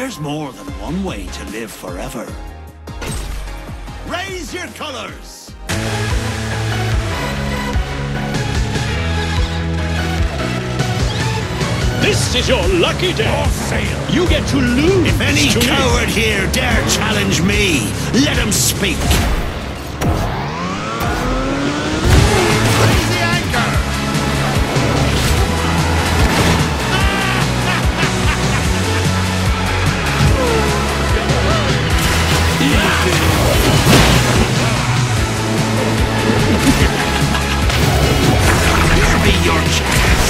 There's more than one way to live forever. Raise your colors! This is your lucky day. For sale. You get to lose. If any to me. coward here dare challenge me, let him speak. Raise the anchor! Here be your chance.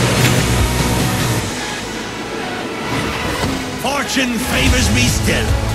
Fortune favors me still.